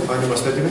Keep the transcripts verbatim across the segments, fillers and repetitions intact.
αν είμαστε έτοιμοι.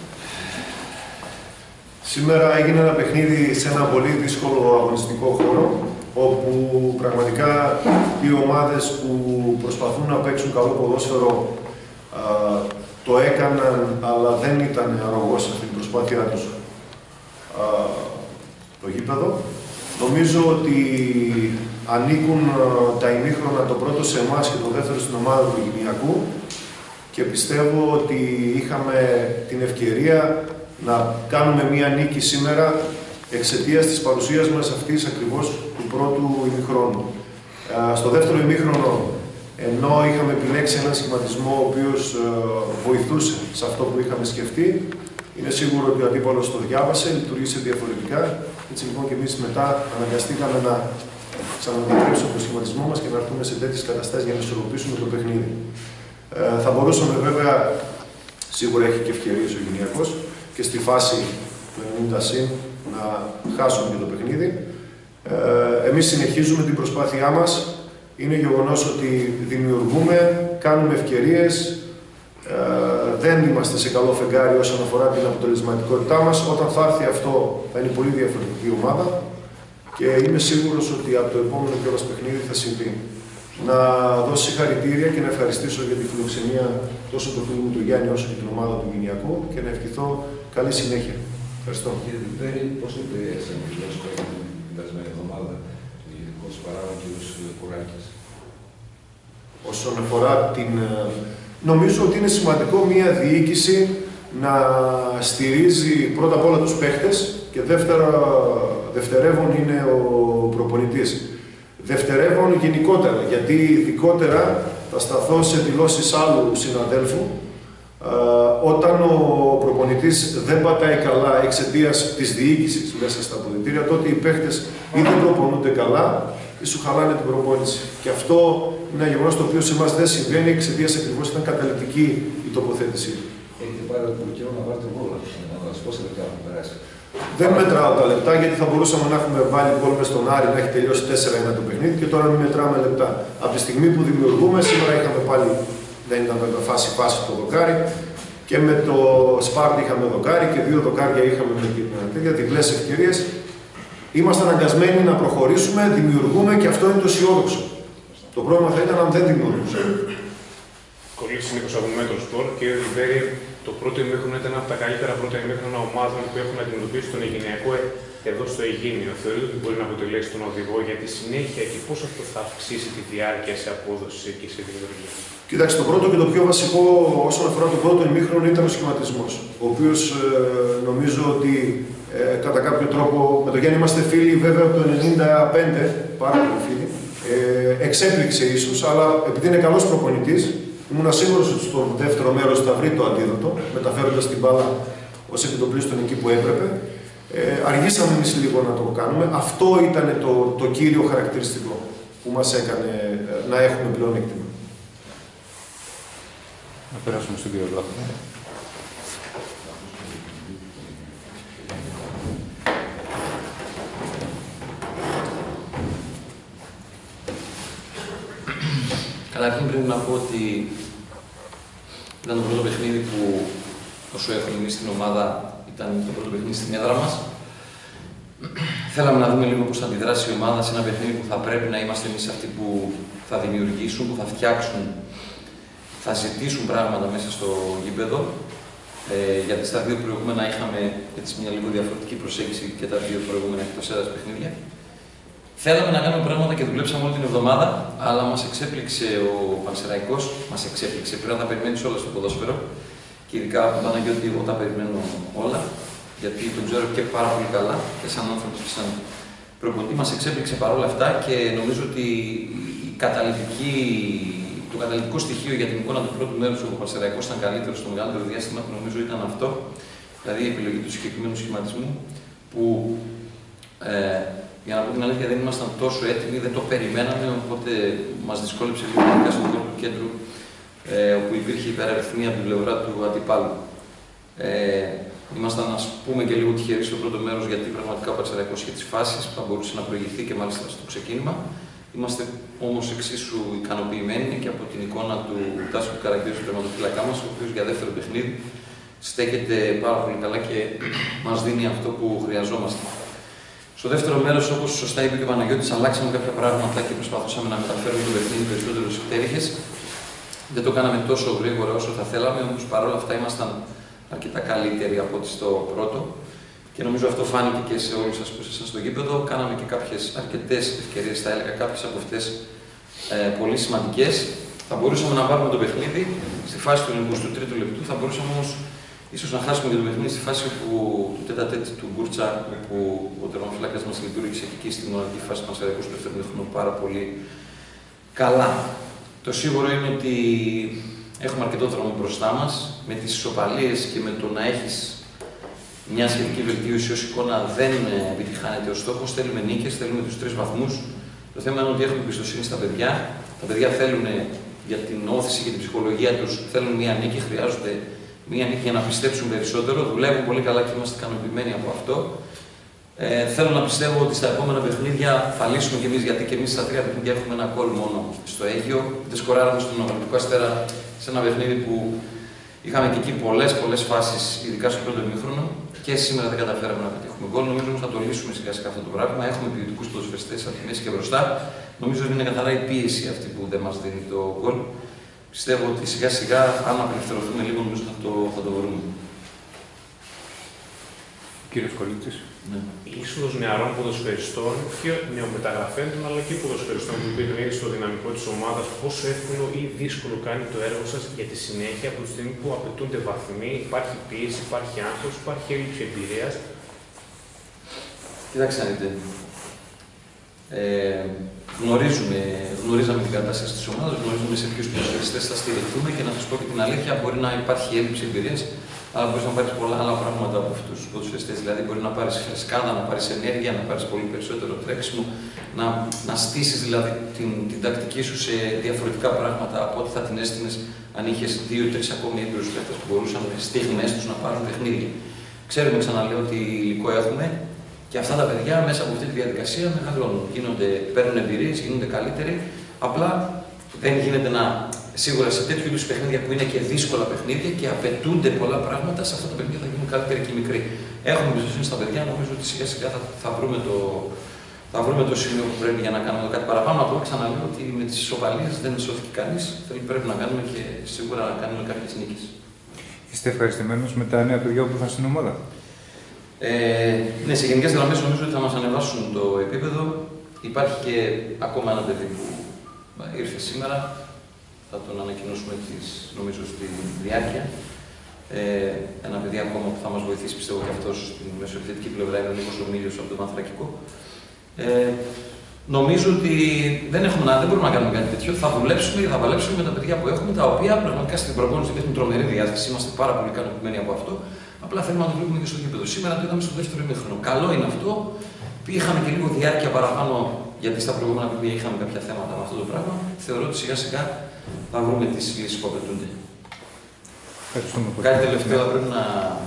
Σήμερα έγινε ένα παιχνίδι σε ένα πολύ δύσκολο αγωνιστικό χώρο, όπου πραγματικά οι ομάδες που προσπαθούν να παίξουν καλό ποδόσφαιρο α, το έκαναν, αλλά δεν ήταν αρρωγός σε αυτή την προσπάθειά τους α, το γήπεδο. Νομίζω ότι ανήκουν α, τα ημίχρονα το πρώτο σε εμάς και το δεύτερο στην ομάδα του Γυναικού και πιστεύω ότι είχαμε την ευκαιρία να κάνουμε μία νίκη σήμερα εξαιτίας της παρουσίας μας αυτής ακριβώς του πρώτου ημιχρόνου. Στο δεύτερο ημίχρονο, ενώ είχαμε επιλέξει έναν σχηματισμό ο οποίος βοηθούσε σε αυτό που είχαμε σκεφτεί, είναι σίγουρο ότι ο αντίπαλος το διάβασε, λειτουργήσε διαφορετικά. Έτσι λοιπόν και εμείς μετά αναγκαστήκαμε να ξαναμετρέψουμε το σχηματισμό μας και να έρθουμε σε τέτοιες καταστάσεις για να ισορροπήσουμε το παιχνίδι. Ε, θα μπορούσαμε βέβαια, σίγουρα έχει και ευκαιρίες ο Γυναικός, και στη φάση του ενενήντα συν να χάσουμε και το παιχνίδι. Ε, εμείς συνεχίζουμε την προσπάθειά μας. Είναι γεγονός ότι δημιουργούμε, κάνουμε ευκαιρίες, ε, δεν είμαστε σε καλό φεγγάρι όσον αφορά την αποτελεσματικότητά μας. Όταν θα έρθει αυτό θα είναι πολύ διαφορετική ομάδα και είμαι σίγουρος ότι από το επόμενο κιόλας παιχνίδι θα συμβεί. Να δώσω συγχαρητήρια και να ευχαριστήσω για τη φιλοξενία τόσο του φίλου μου του Γιάννη όσο και την ομάδα του Γυναικού και να ευχηθώ καλή συνέχεια. Ευχαριστώ. Κύριε Διπέρη, πώς επηρέασε ο Μιλός που έγινε την περασμένη εβδομάδα του Γενικού Παράγων κ. Κουράκης? Όσον αφορά την... Νομίζω ότι είναι σημαντικό μια διοίκηση να στηρίζει πρώτα απ' όλα τους παίχτες και δεύτερα, δευτερεύον είναι ο προπονητής. Δευτερεύον γενικότερα, γιατί ειδικότερα θα σταθώ σε δηλώσεις άλλου συναδέλφου. Ε, όταν ο προπονητής δεν πατάει καλά εξαιτίας της διοίκησης μέσα στα αποδυτήρια, τότε οι παίχτες ή δεν προπονούνται καλά ή σου χαλάνε την προπόνηση. Και αυτό είναι ένα γεγονός το οποίο σε εμάς δεν συμβαίνει εξαιτίας ακριβώς ήταν καταλυτική η τοποθέτησή του. Έχετε πάρει τον καιρό να βάλετε γκολ, να δώσει πόσα λεπτά έχουν περάσει? Δεν μετράω τα λεπτά, γιατί θα μπορούσαμε να έχουμε βάλει γκολ μες στον Άρη να έχει τελειώσει τέσσερα ένα το παιχνίδι και τώρα μην μετράμε λεπτά. Από τη στιγμή που δημιουργούμε, σήμερα είχαμε πάλι, δεν ήταν βέβαια φάση φάση το δοκάρι και με το Σπάρτη είχαμε δοκάρι και δύο δοκάρια είχαμε με την τέτοια διπλές ευκαιρίες. Είμαστε αναγκασμένοι να προχωρήσουμε, δημιουργούμε και αυτό είναι το αισιόδοξο. Το πρόβλημα θα ήταν αν δεν δημιουργούσαμε. Κολλήσει Νίκος από Μέτρο Σπορ. Κύριε Διπέρη, το πρώτο ημίχρονο ήταν από τα καλύτερα πρώτα ημίχρονα ομάδων που έχουν αντιμετωπίσει τον Αιγυναικό εδώ στο Αιγίνιο. Θεωρείτε ότι μπορεί να αποτελέσει τον οδηγό για τη συνέχεια και πώς αυτό θα αυξήσει τη διάρκεια σε απόδοση και σε δημιουργία? Κοιτάξτε, το πρώτο και το πιο βασικό όσον αφορά το πρώτο ημίχρονο ήταν ο σχηματισμός. Ο οποίος ε, νομίζω ότι ε, κατά κάποιο τρόπο με τον Γιάννη είμαστε φίλοι βέβαια από το ενενήντα πέντε, πάρα πολύ φίλοι. Ε, εξέπληξε ίσως, αλλά επειδή είναι καλός προπονητής, ήμουν σίγουρος ότι στο δεύτερο μέρος θα βρει το αντίδοτο, μεταφέροντας την μπάλα ως επιτοπλίστων εκεί που έπρεπε. Ε, αργήσαμε εμείς λίγο να το κάνουμε. Αυτό ήταν το, το κύριο χαρακτηριστικό που μας έκανε ε, να έχουμε πλεονέκτημα. Να περάσουμε στον κύριο Βλάχο. Καταρχήν πρέπει να πω ότι ήταν το πρώτο παιχνίδι που, όσο έχουμε εμείς στην ομάδα, ήταν το πρώτο παιχνίδι στην έδρα μας. Θέλαμε να δούμε λίγο πώς θα αντιδράσει η ομάδα σε ένα παιχνίδι που θα πρέπει να είμαστε εμείς αυτοί που θα δημιουργήσουν, που θα φτιάξουν, θα ζητήσουν πράγματα μέσα στο γήπεδο. Ε, γιατί στα δύο προηγούμενα είχαμε έτσι μια λίγο διαφορετική προσέγγιση και τα δύο προηγούμενα εκτός έδρας παιχνίδια. Θέλαμε να κάνουμε πράγματα και δουλέψαμε όλη την εβδομάδα, αλλά μας εξέπληξε ο Πανσεραϊκός, μας εξέπληξε. Πρέπει να τα περιμένεις όλα στο ποδόσφαιρο. Και ειδικά από τον Παναγιώτη, εγώ τα περιμένω όλα, γιατί τον ξέρω και πάρα πολύ καλά και σαν άνθρωπος και σαν προπονητή. Μας εξέπληξε παρόλα αυτά και νομίζω ότι η καταλυτική, το καταλυτικό στοιχείο για την εικόνα του πρώτου μέρους όπου ο Πανσεραϊκός ήταν καλύτερο στο μεγαλύτερο διάστημα, νομίζω ήταν αυτό, δηλαδή η επιλογή του συγκεκριμένου σχηματισμού που. Ε, Για να πω την αλήθεια, δεν ήμασταν τόσο έτοιμοι, δεν το περιμέναμε, οπότε μας δυσκόλεψε λίγο να στον κόρπο του κέντρου, ε, όπου υπήρχε υπεραριθμία από την πλευρά του αντιπάλου. Ε, ήμασταν, ας πούμε, και λίγο τυχεροί στο πρώτο μέρος, γιατί πραγματικά ο Πανσεραϊκός είχε τις φάσεις που θα μπορούσε να προηγηθεί και μάλιστα στο ξεκίνημα. Είμαστε όμως εξίσου ικανοποιημένοι και από την εικόνα του Τάσου Καραγκιόζη, του τερματοφύλακά μας, ο οποίος για δεύτερο παιχνίδι στέκεται πάρα πολύ καλά και μας δίνει αυτό που χρειαζόμαστε. Στο δεύτερο μέρος, όπως σωστά είπε και ο Παναγιώτης, αλλάξαμε κάποια πράγματα και προσπαθούσαμε να μεταφέρουμε το παιχνίδι περισσότερο στις πτέρυγες. Δεν το κάναμε τόσο γρήγορα όσο θα θέλαμε, όμως παρόλα αυτά ήμασταν αρκετά καλύτεροι από ό,τι στο πρώτο. Και νομίζω αυτό φάνηκε και σε όλους σας που ήσασταν στο γήπεδο. Κάναμε και κάποιες αρκετές ευκαιρίες, θα έλεγα, κάποιες από αυτές ε, πολύ σημαντικές. Θα μπορούσαμε να πάρουμε το παιχνίδι στη φάση του εικοστού τρίτου λεπτού, θα μπορούσαμε όμως ίσως να χάσουμε και το παιχνίδι στη φάση που, του τέτα-τέτ του Γκούρτσα, όπου ο τερματοφύλακας μας λειτουργήσε και εκεί στην μοναδική φάση του Πανσεραϊκού στο δεύτερο μήχρονο πάρα πολύ καλά. Το σίγουρο είναι ότι έχουμε αρκετό δρόμο μπροστά μας. Με τις ισοπαλίες και με το να έχεις μια σχετική βελτίωση ως εικόνα δεν επιτυχάνεται ο στόχος. Θέλουμε νίκες, θέλουμε τους τρεις βαθμούς. Το θέμα είναι ότι έχουμε εμπιστοσύνη στα παιδιά. Τα παιδιά θέλουν για την όθηση και την ψυχολογία τους, θέλουν μια νίκη, χρειάζονται μια νίκη για να πιστέψουν περισσότερο. Δουλεύουν πολύ καλά και είμαστε ικανοποιημένοι από αυτό. Ε, θέλω να πιστεύω ότι στα επόμενα παιχνίδια θα λύσουμε κι εμείς, γιατί και εμείς στα τρία παιχνίδια έχουμε ένα γκολ μόνο στο Αίγυο. Δεν σκοράραμε στον Αγροτικό Αστέρα σε ένα παιχνίδι που είχαμε και εκεί πολλές, πολλές φάσεις, ειδικά στο πρώτο ημίχρονο. Και σήμερα δεν καταφέραμε να πετύχουμε γκολ. Νομίζω ότι θα το λύσουμε σιγά σιγά αυτό το πράγμα. Έχουμε ποιοτικούς ποδοσφαιριστές από τη μέση και μπροστά. Νομίζω ότι είναι καθαρά η πίεση αυτή που δεν μας δίνει το γκολ. Πιστεύω ότι σιγά σιγά, αν απελευθερωθούμε λίγο, νομίζω θα το, θα το βρούμε. Κύριος Κολίτσης. Ναι. Η είσοδος νεαρών ποδοσφαιριστών και νεομεταγραφέντων αλλά και ποδοσφαιριστών που μπήκαν ήδη στο δυναμικό της ομάδας, πόσο εύκολο ή δύσκολο κάνει το έργο σας για τη συνέχεια από τη στιγμή που απαιτούνται βαθμοί, υπάρχει πίεση, υπάρχει άγχος, υπάρχει έλλειψη εμπειρίας? Κοιτάξτε να δείτε. Ε, γνωρίζουμε, γνωρίζαμε την κατάσταση της ομάδας, γνωρίζουμε σε ποιους ποδοσφαιριστές θα στηριχθούμε και να σας πω και την αλήθεια, μπορεί να υπάρχει έλλειψη εμπειρίας, αλλά μπορεί να πάρει πολλά άλλα πράγματα από αυτούς τους ποδοσφαιριστές. Δηλαδή, μπορεί να πάρει φρεσκάδα, να πάρει ενέργεια, να πάρει πολύ περισσότερο τρέξιμο, να, να στήσεις δηλαδή την, την τακτική σου σε διαφορετικά πράγματα από ό,τι θα την έστεινες αν είχες δύο-τρεις ακόμη έμπειρους παίκτες που μπορούσαν στις στιγμές τους να πάρουν παιχνίδια. Ξέρουμε, ξαναλέω, ότι υλικό έχουμε και αυτά τα παιδιά μέσα από αυτή τη διαδικασία μεγαλώνουν. Γίνονται, παίρνουν εμπειρίες, γίνονται καλύτεροι. Απλά δεν γίνεται να. Σίγουρα σε τέτοιου είδους παιχνίδια που είναι και δύσκολα παιχνίδια και απαιτούνται πολλά πράγματα, σε αυτά τα παιχνίδια θα γίνουν καλύτεροι και μικροί. Έχουμε εμπιστοσύνη στα παιδιά, νομίζω ότι σιγά σιγά θα, θα, βρούμε το, θα βρούμε το σημείο που πρέπει για να κάνουμε κάτι παραπάνω. Απλά ξαναλέω ότι με τις ισοπαλίες δεν σώθηκε κανείς. Πρέπει να κάνουμε και σίγουρα να κάνουμε κάποιες νίκες. Είστε ευχαριστημένος με τα νέα παιδιά που ήρθαν στην ομάδα? Ε, ναι, σε γενικές γραμμές νομίζω ότι θα μας ανεβάσουν το επίπεδο. Υπάρχει και ακόμα ένα παιδί που ήρθε σήμερα. Θα τον ανακοινώσουμε τις, νομίζω στη διάρκεια. Ε, ένα παιδί ακόμα που θα μας βοηθήσει, πιστεύω και αυτός στην μεσοεπιθετική πλευρά, είναι ο Νίκος Ομίλιος από το Πανθρακικό. Ε, νομίζω ότι δεν, έχουμε, δεν μπορούμε να κάνουμε κάτι τέτοιο. Θα δουλέψουμε και θα παλέψουμε με τα παιδιά που έχουμε, τα οποία πραγματικά στην προπόνηση δείχνουν τρομερή διάθεση. Είμαστε πάρα πολύ ικανοποιημένοι από αυτό. Απλά θέλουμε να το βλέπουμε και στο γήπεδο. Σήμερα το είδαμε στο δεύτερο ημίχρονο. Καλό είναι αυτό. Είχαμε και λίγο διάρκεια παραπάνω, γιατί στα προηγούμενα παιδιά είχαμε κάποια θέματα με αυτό το πράγμα. Θεωρώ ότι σιγά σιγά θα βρούμε τις λύσεις που απαιτούνται. Κάτι τελευταίο θα πρέπει να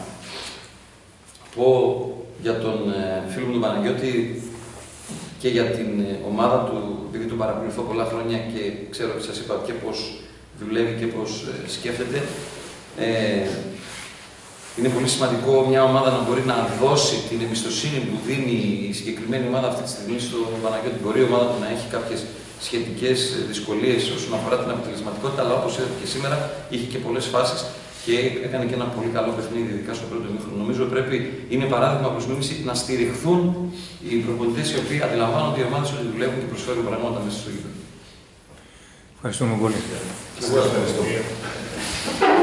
πω για τον φίλο μου τον Παναγιώτη και για την ομάδα του, επειδή τον παρακολουθώ πολλά χρόνια και ξέρω και σας είπα και πώς δουλεύει και πώς σκέφτεται. Ε, είναι πολύ σημαντικό μια ομάδα να μπορεί να δώσει την εμπιστοσύνη που δίνει η συγκεκριμένη ομάδα αυτή τη στιγμή στον Παναγιώτη. Μπορεί η ομάδα του να έχει κάποιες σχετικές δυσκολίες όσον αφορά την αποτελεσματικότητα, αλλά όπως είδατε και σήμερα είχε και πολλές φάσεις και έκανε και ένα πολύ καλό παιχνίδι, ειδικά στο πρώτο ημίχρονο. Νομίζω πρέπει, είναι παράδειγμα προς μίμηση, να στηριχθούν οι προπονητές οι οποίοι αντιλαμβάνονται οι ομάδες ότι δουλεύουν και προσφέρουν πράγματα μέσα στο γήπεδο. Ευχαριστούμε πολύ. Σας ευχαριστώ.